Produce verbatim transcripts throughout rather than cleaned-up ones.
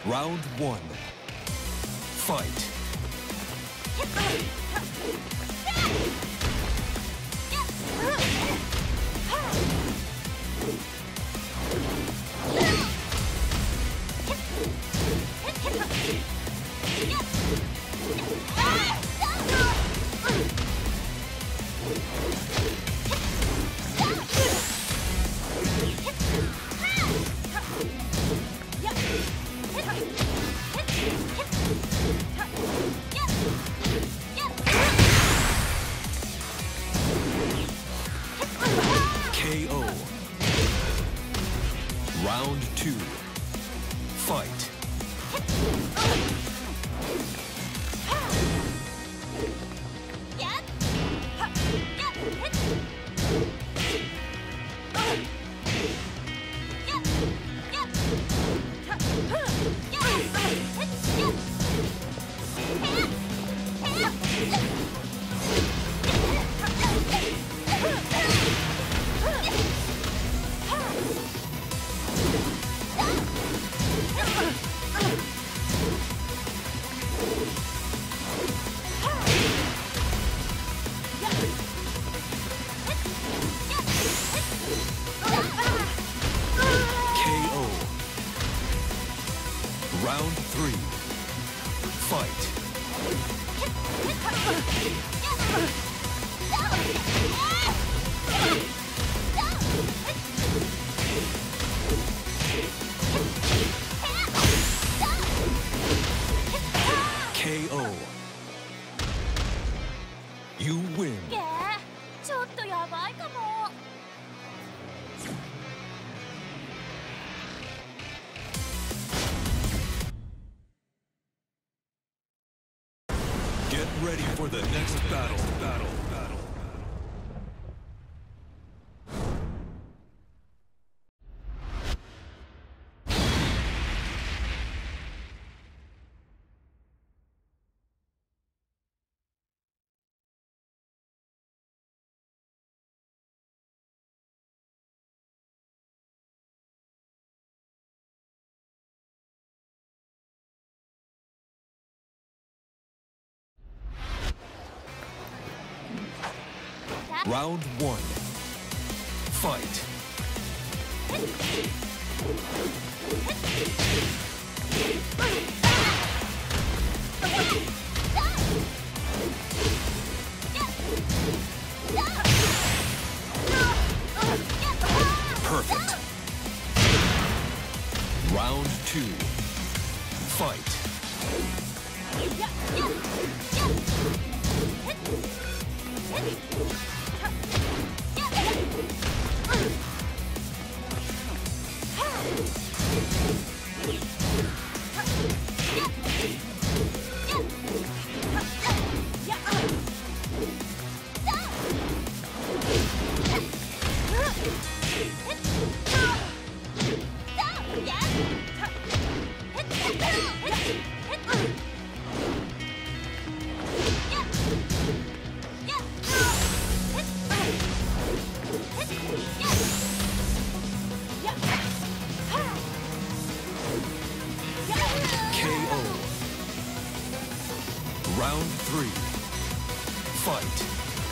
Round one. Fight. K O. Round two. Fight. Round three. Fight. K O. You win. ちょっとやばいかも。 Get ready for the next battle. Battle. Battle. Round one. Fight. Perfect. Round two. Fight. Round three. Fight.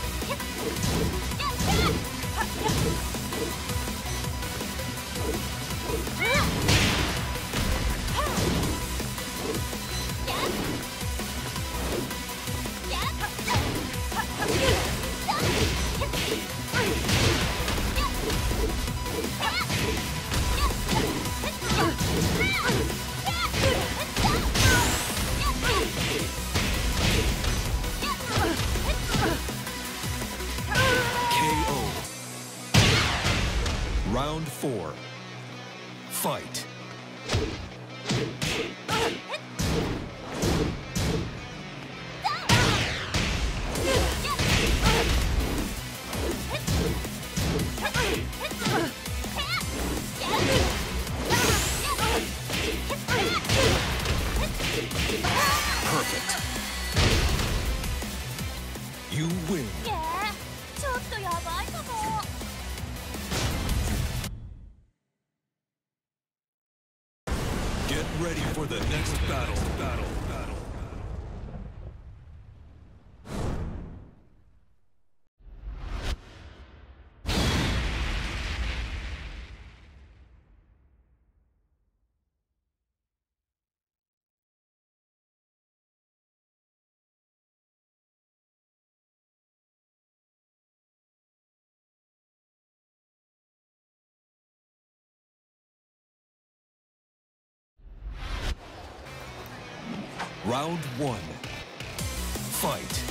Round four. Fight. Perfect. You win. ちょっとやばいかも。 K ready for the next battle. Battle. Battle. Round one. Fight.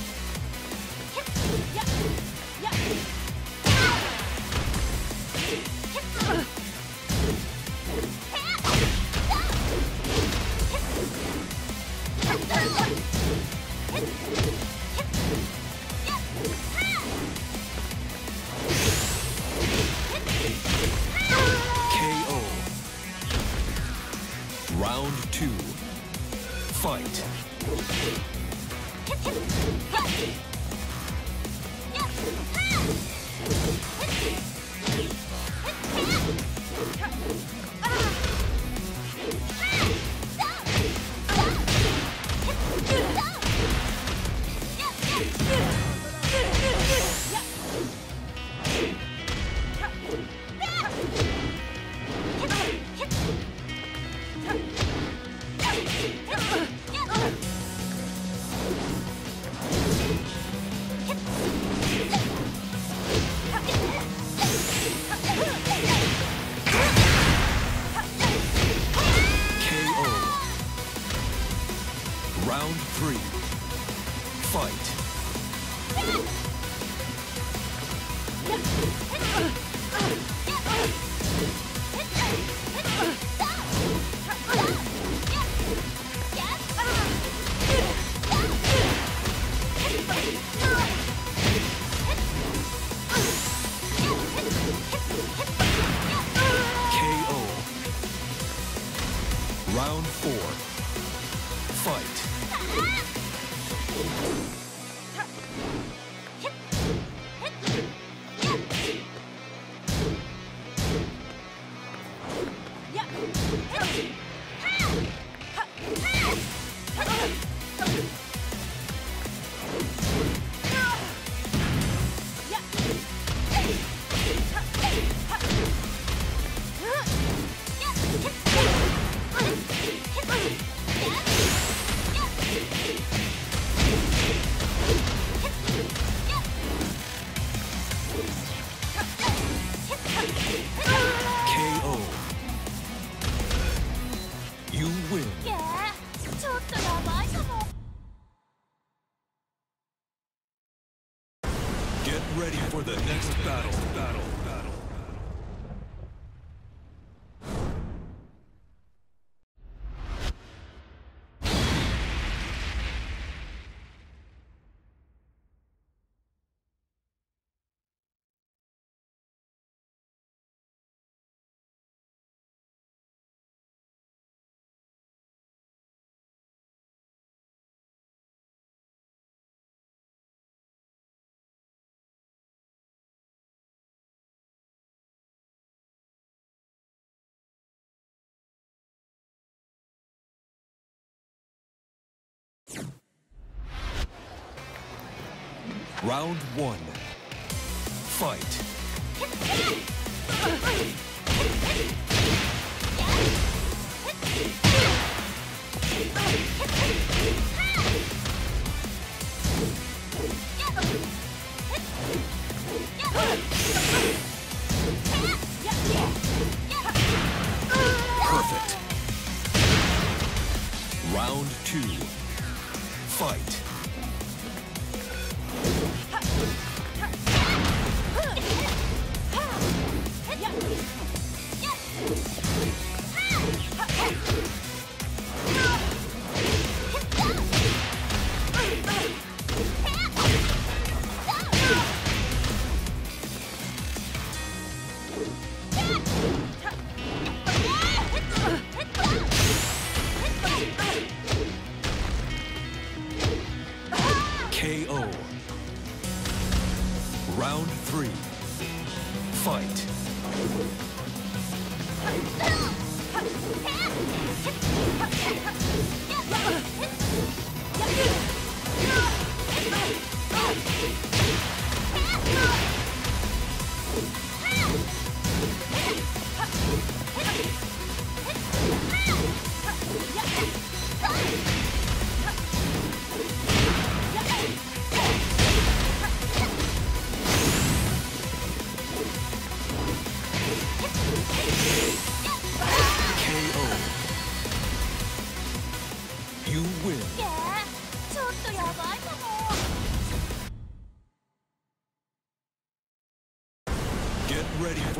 K O. Round two. Fight. Round three. Fight. K O. Round four. Fight. K O. You win. Get ready for the next battle. Battle. Battle. Round one. Fight. Perfect. Round two. Fight.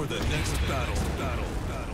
the next battle. Battle. Battle.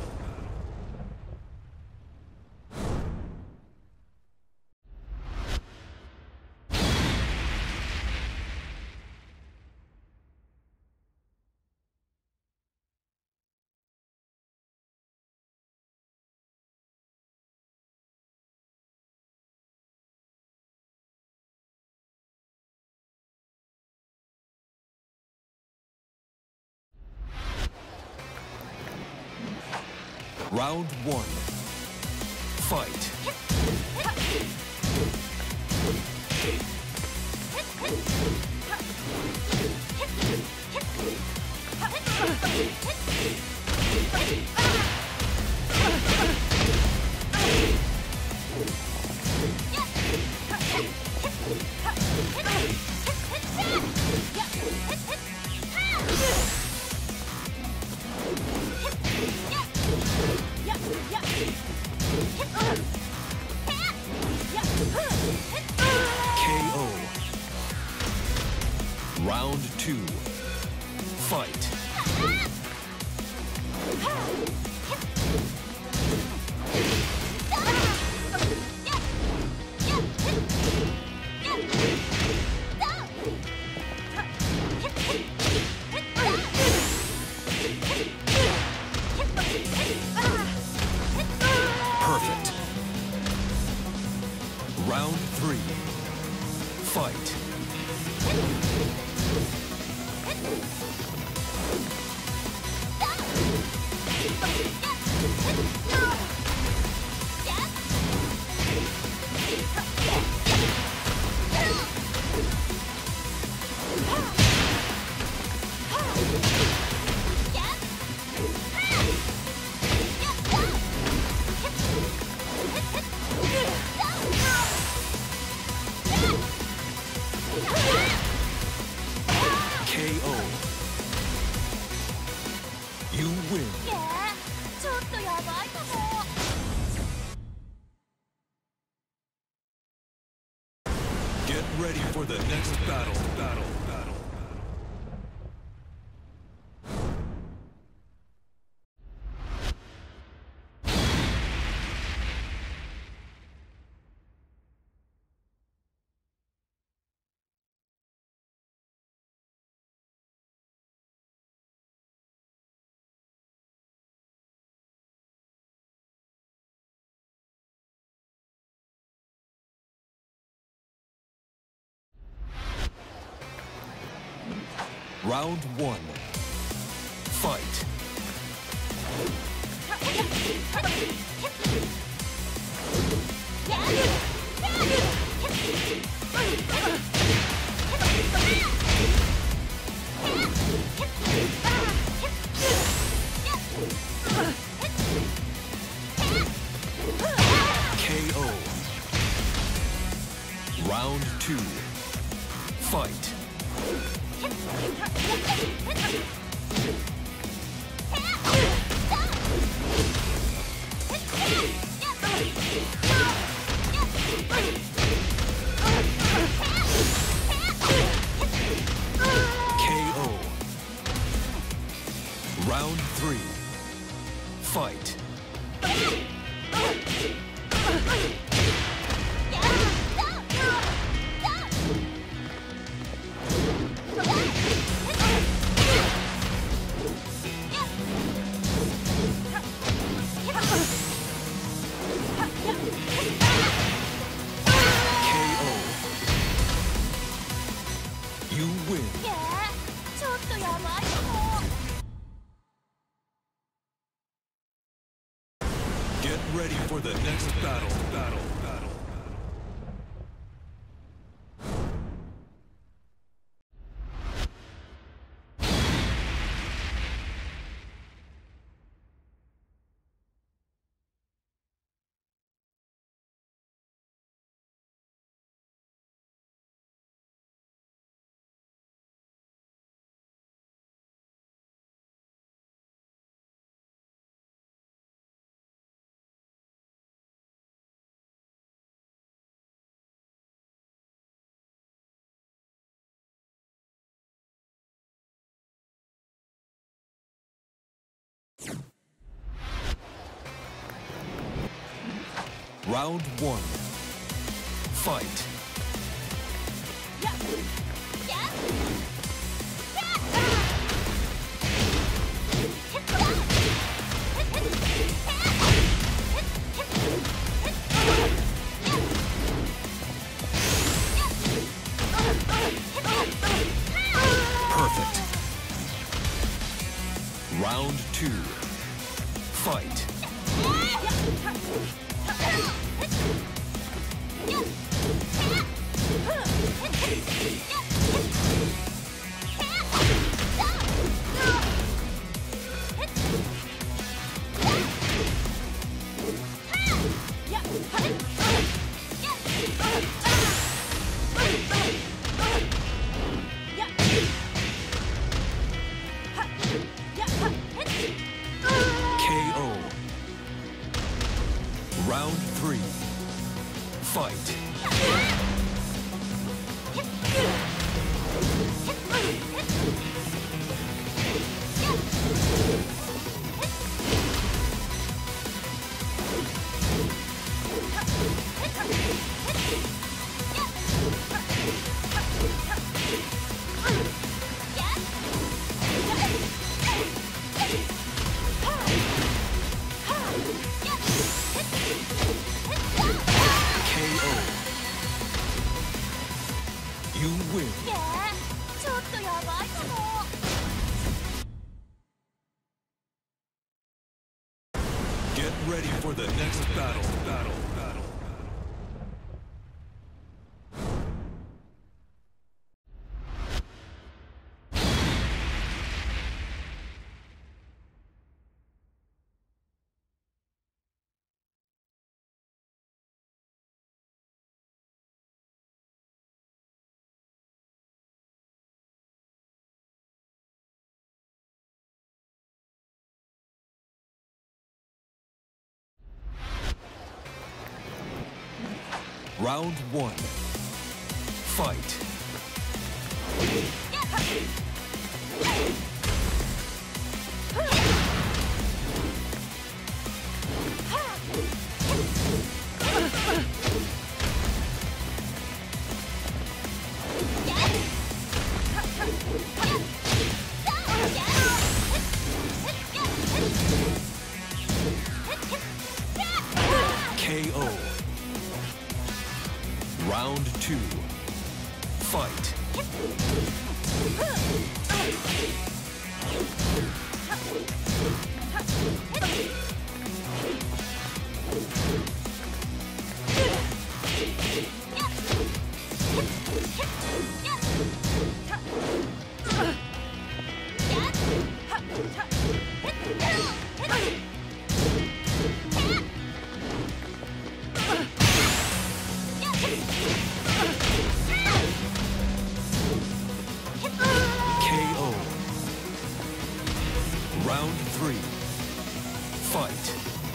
Round one. Fight. K O. Round two. Fight. Perfect. Round three. Fight. K O. You win. えー、ちょっとやばいかも。 Get ready for the next battle. Battle. Battle. Round one. Fight. K O. Round two. Fight. K O. Round three. Fight. K O. You win. えー、ちょっとやばいかも。 Get ready for the next battle. Battle. Battle. Round one. Fight. Perfect. Round two. Fight. K O. Round three. Fight. You win. えー、ちょっとやばいかも。 Get ready for the next battle. Battle. Battle. Round one. Fight. K O. Round two. Fight. K O. Round three. Fight.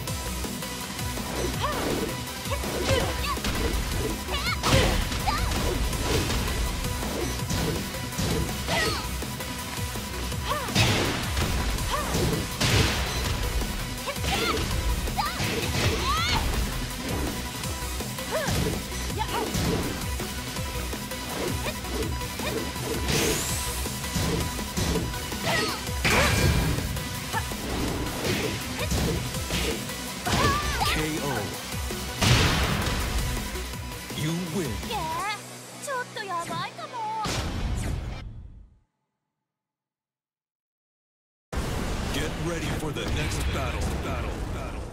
K O. You win. えー、ちょっとやばいかも。 Get ready for the next battle. Battle. Battle.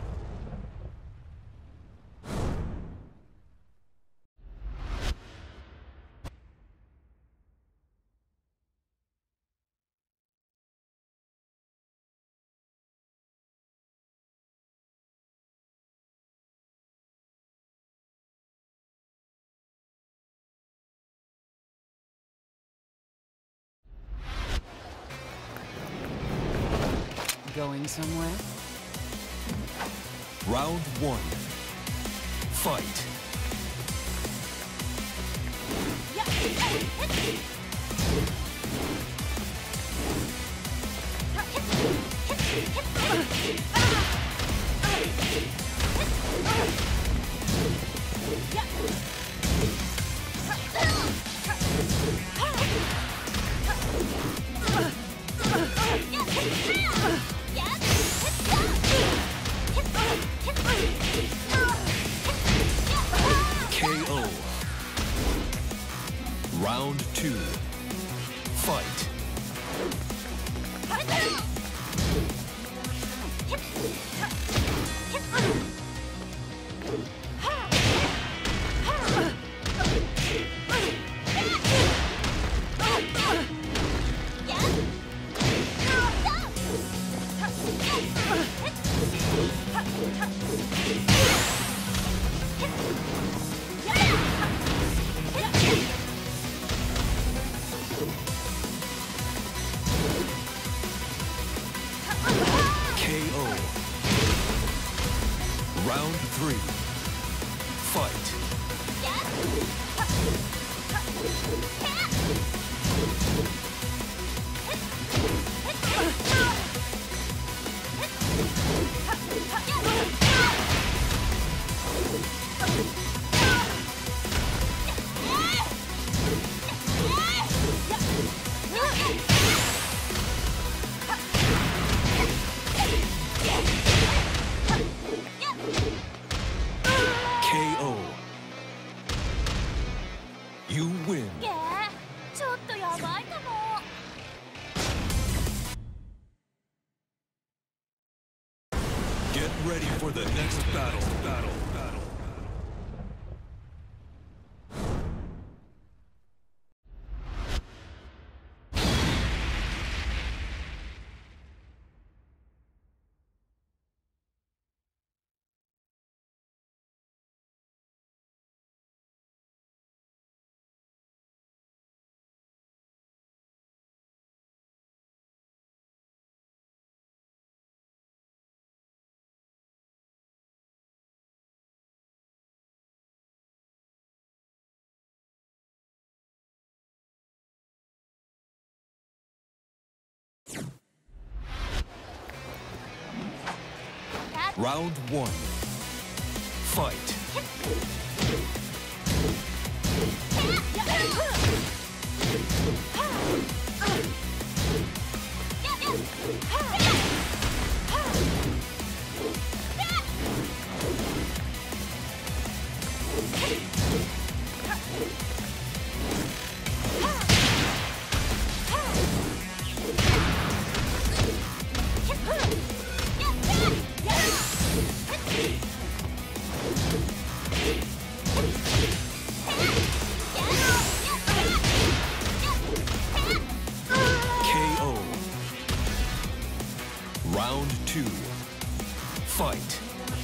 Going somewhere? Round one. Fight. Round three. Fight. K O. You win. げーちょっとやばいかも。 Get ready for the next battle. Battle. Battle. Round one. Fight. K O. Round two. Fight.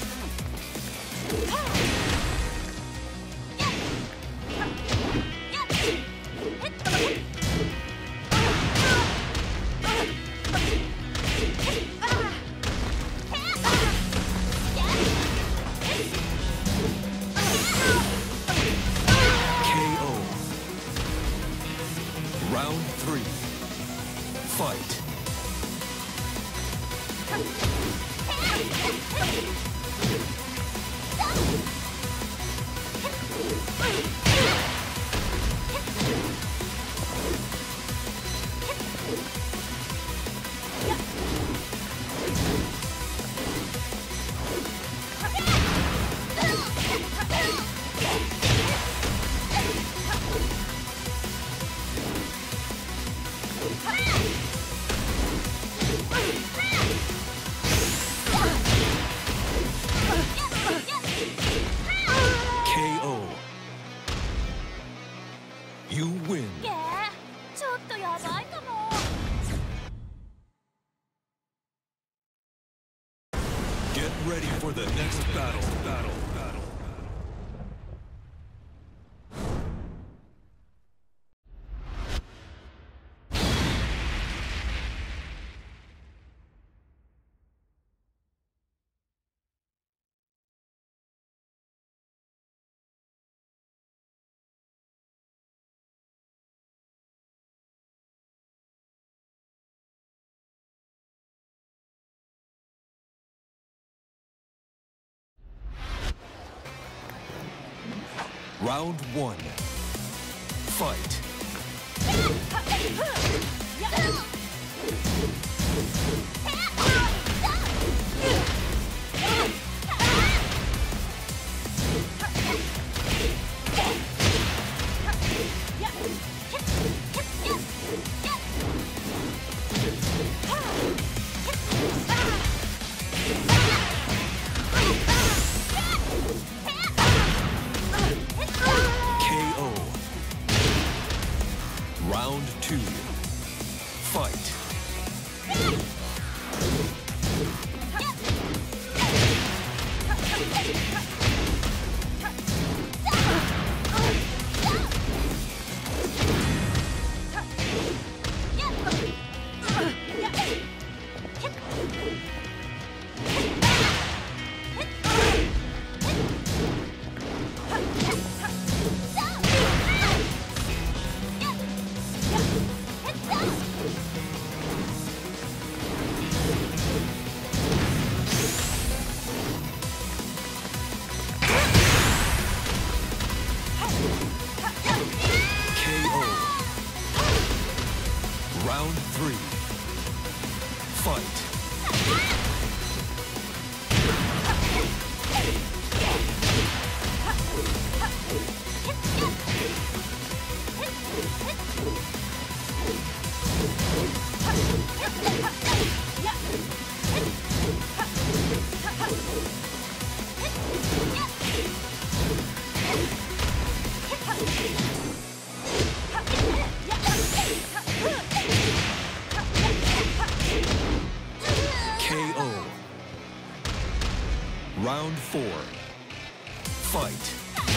K O. Round three. Fight. K O. You win. げーちょっとやばいかも。 Get ready for the next battle. Battle. Battle. Round one. Fight. K O. Round two. Fight. Round four. Fight.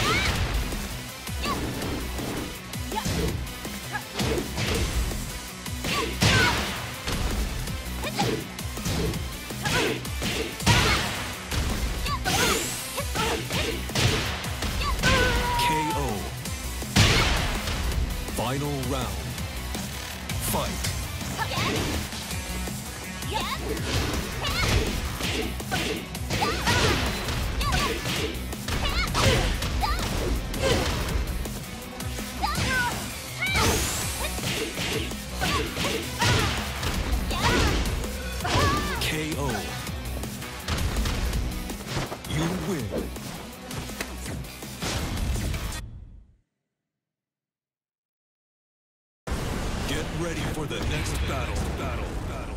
K O. Final round. Fight. K O. You win. Get ready for the next battle. Battle. Battle.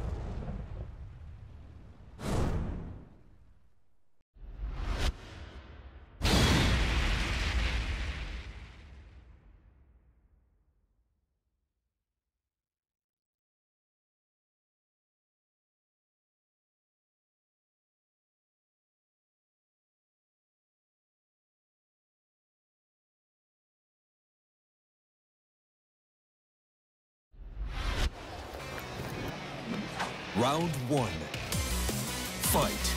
Round one. Fight.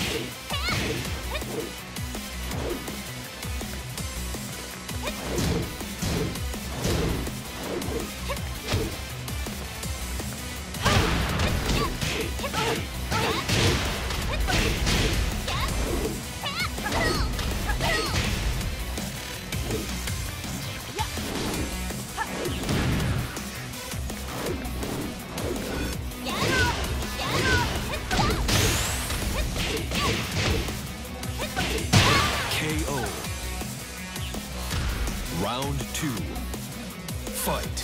K O. Round two. Fight.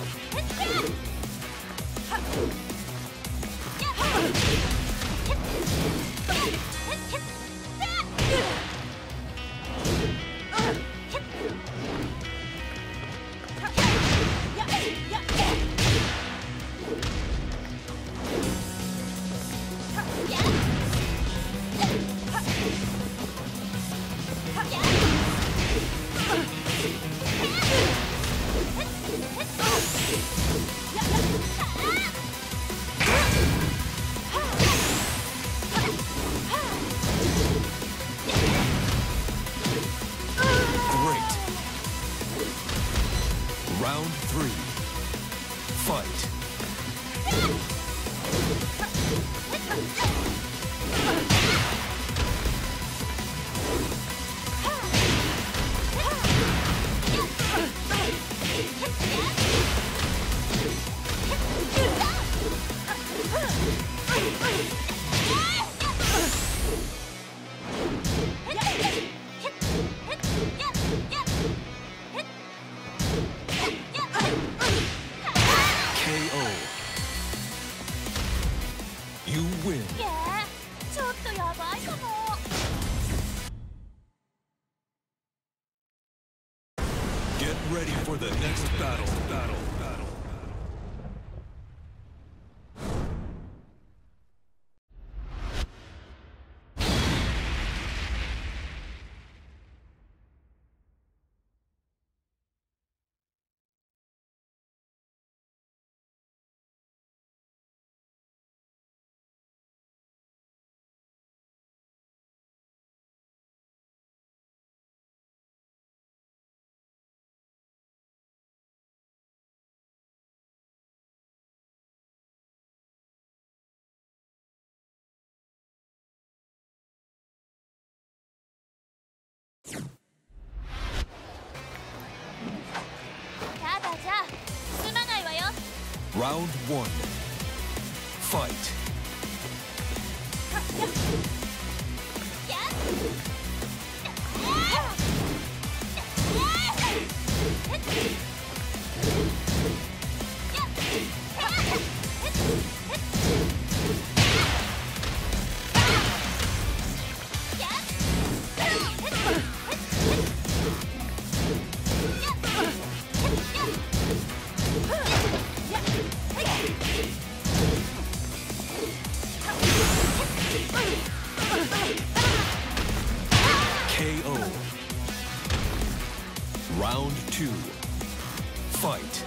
Great. Round three. Fight. K O. You win. いやちょっとやばいかも。 Get ready for the next battle. Battle. Battle. Round one. Fight. Hey! K O. Round two. Fight.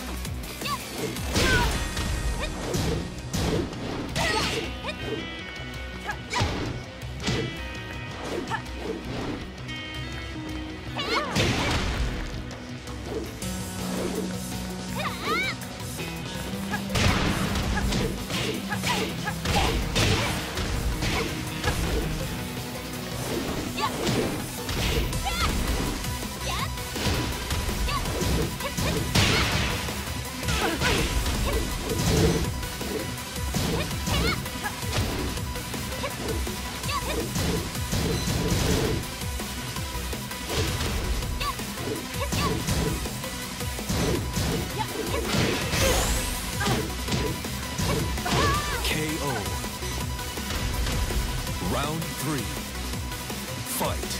Round three. Fight.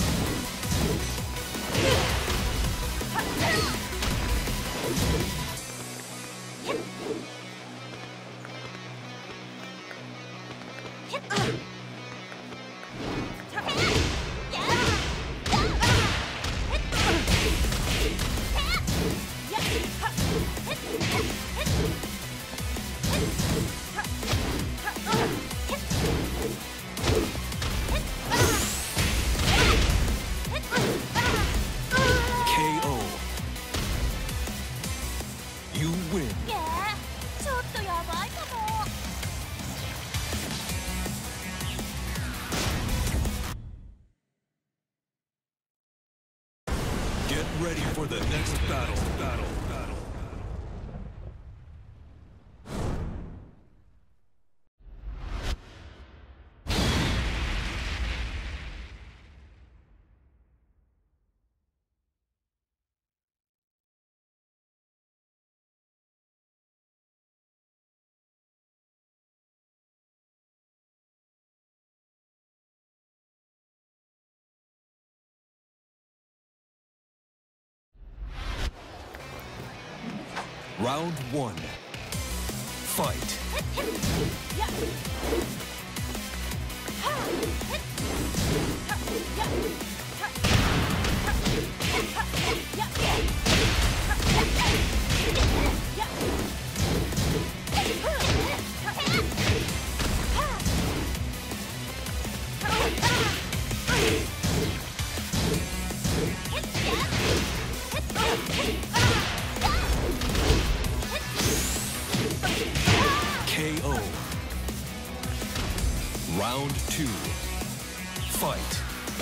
You win. Yeah, ちょっとやばいかも。 Get ready for the next battle. Battle. Battle. Round one. Fight. K O. Round two. Fight.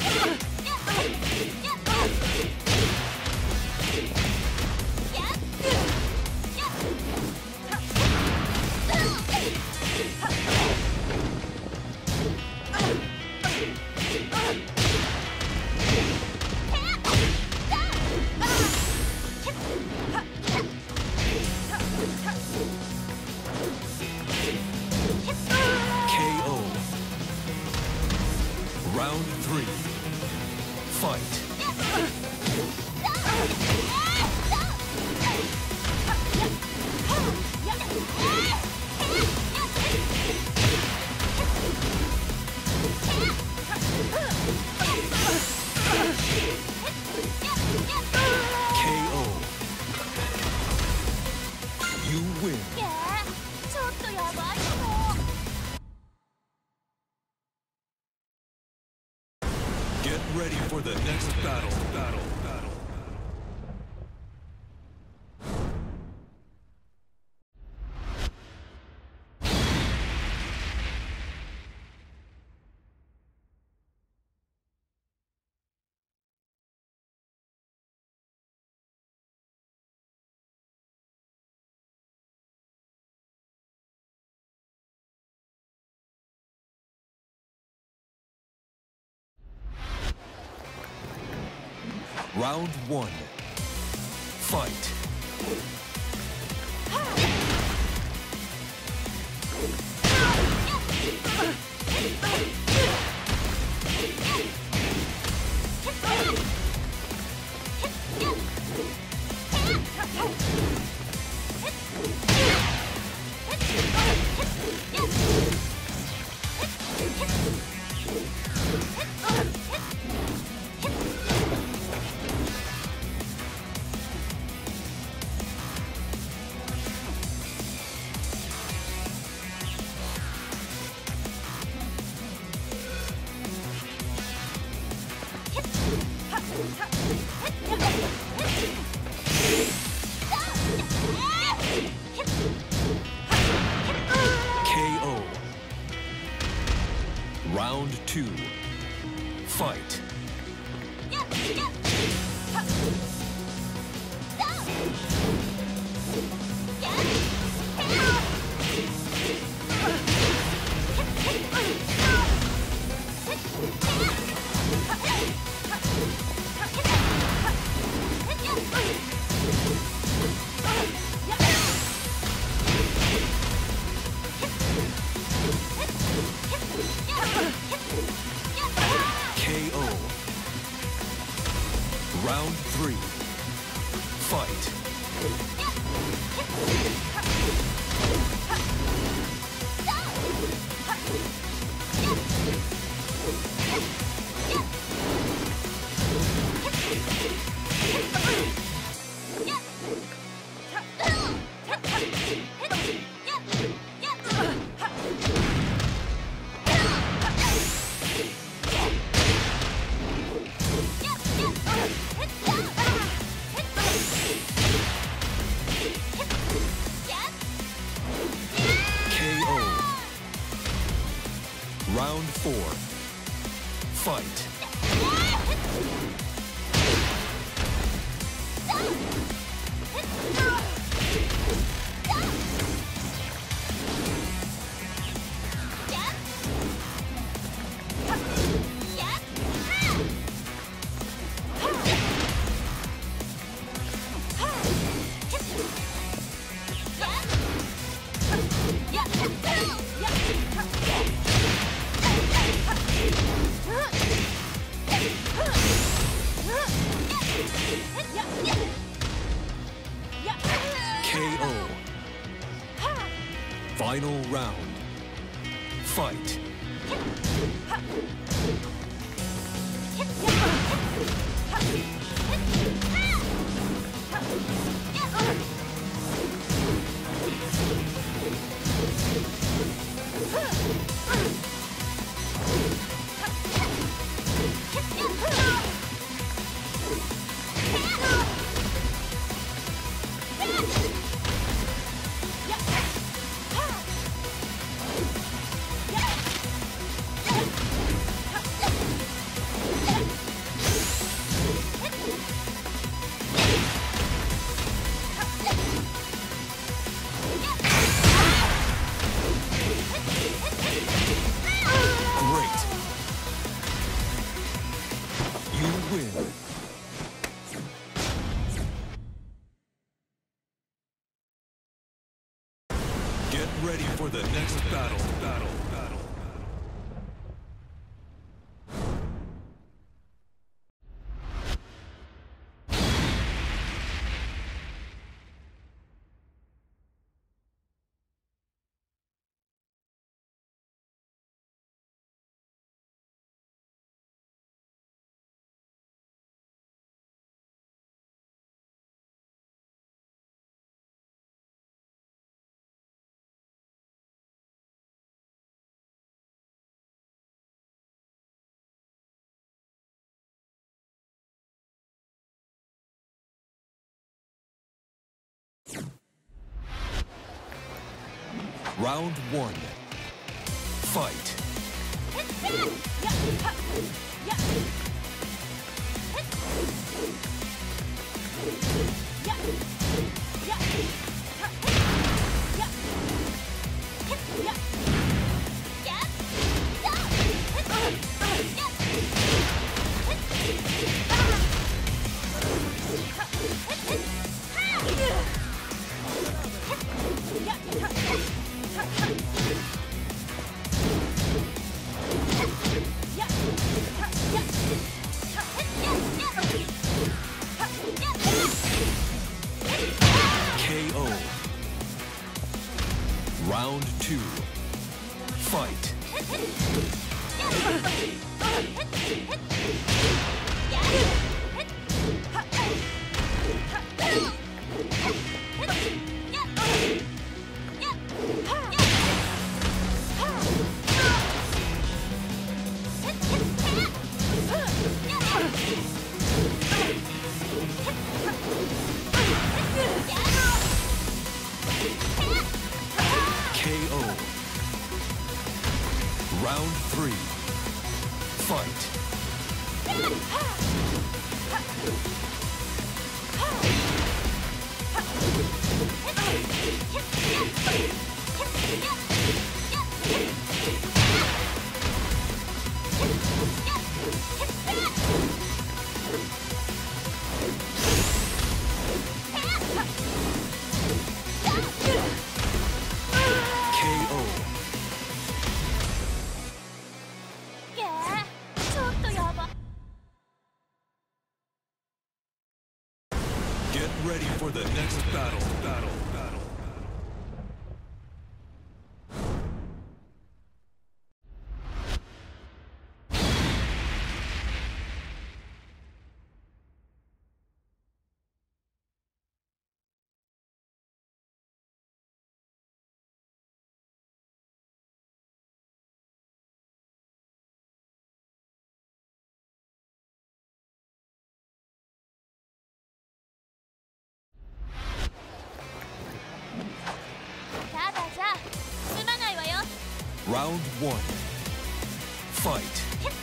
K O. Round three. Fight. K O. You win. Yeah, ちょっとやばいかも。 Get ready for the next battle. Battle. Battle. Round one. Fight. K O. Round two. Fight. K O. Round three. Fight. K O. Round four. Fight. K O. Final round. Fight. Great. You win. Get ready for the next battle. Battle. Battle. Round one. Fight. Yeah. three. Fight. Get ready for the next battle, battle, battle. Round one. Fight.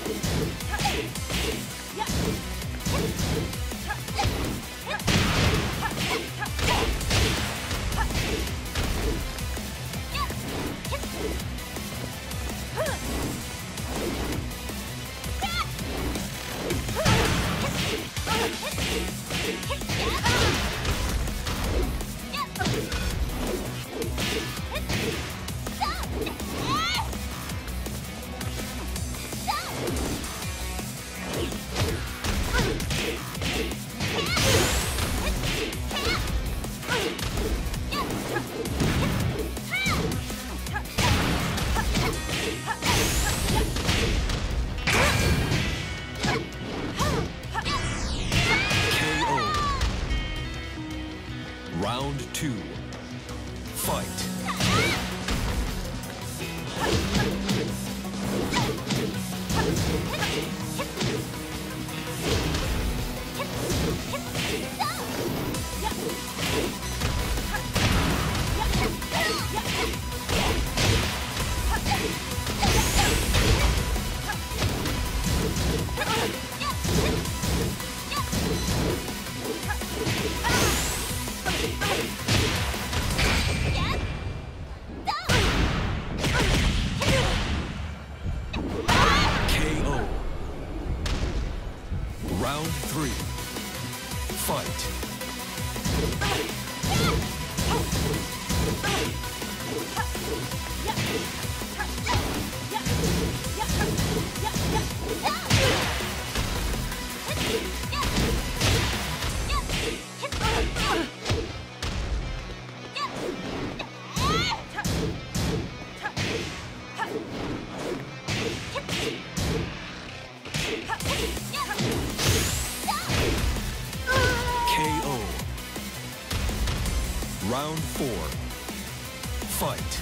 Round two. Fight. Round three. Fight. Round four. Fight.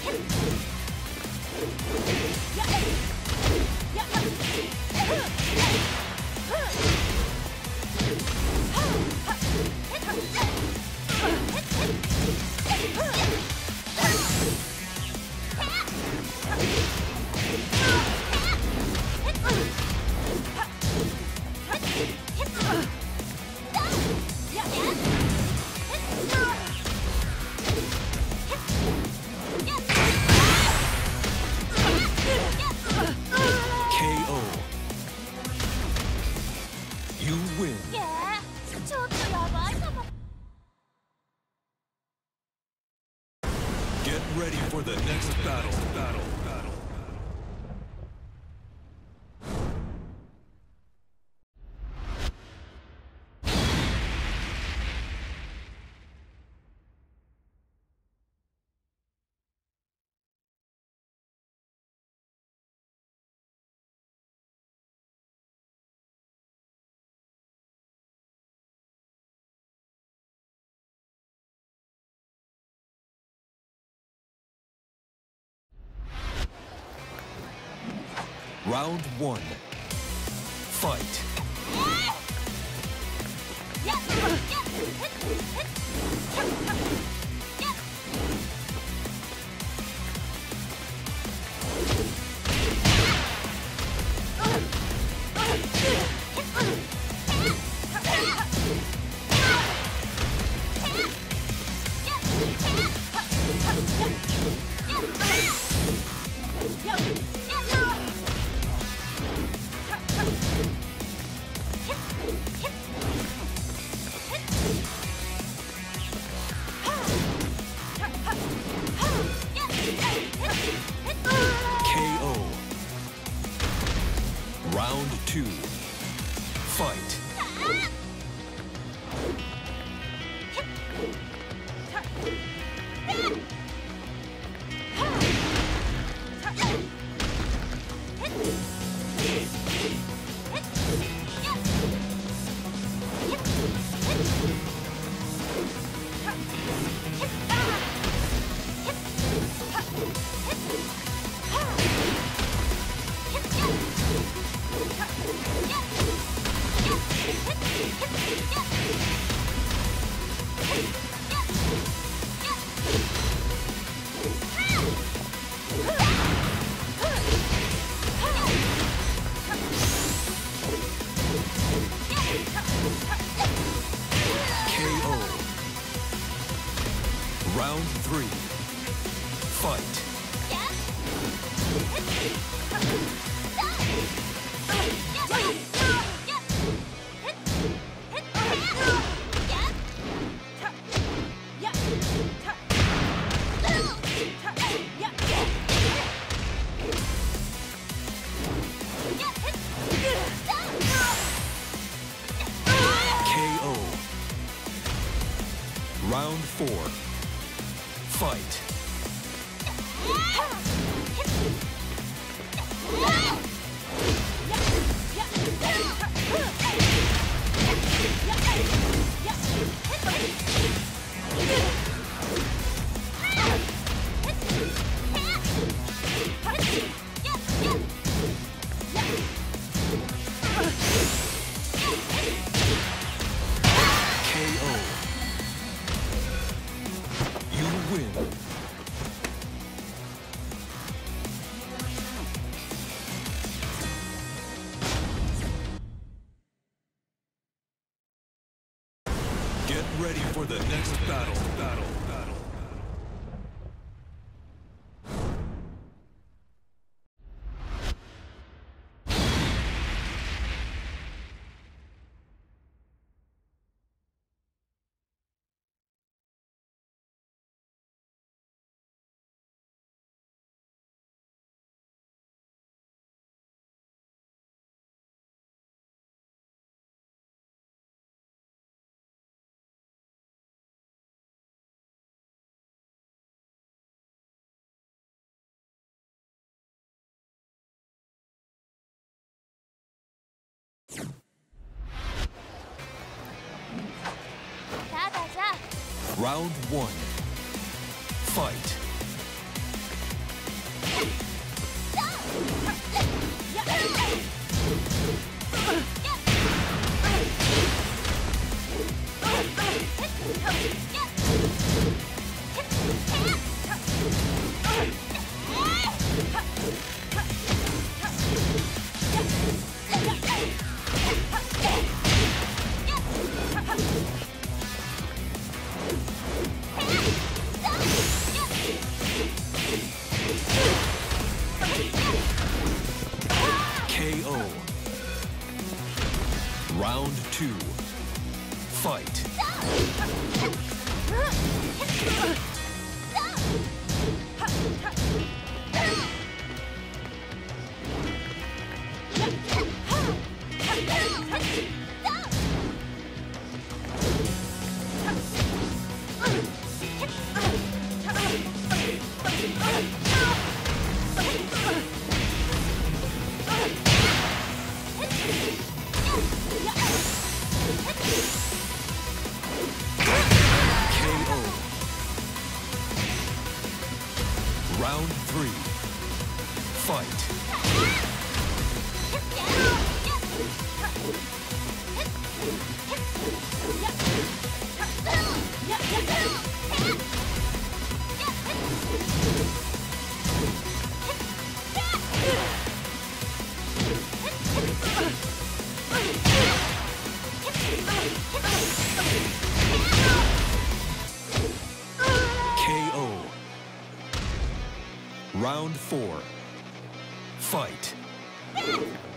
You win. Yeah, ちょっとやばいかも。 Get ready for the next battle, battle, battle. Round one. Fight. Round two. Fight. Round three. Fight. K O. Round four. Fight. K O. You win. Get ready for the next battle. Battle. Battle. Round one. Fight. K O. Round two. Fight. Round three. Fight. K O. Round four. Fight.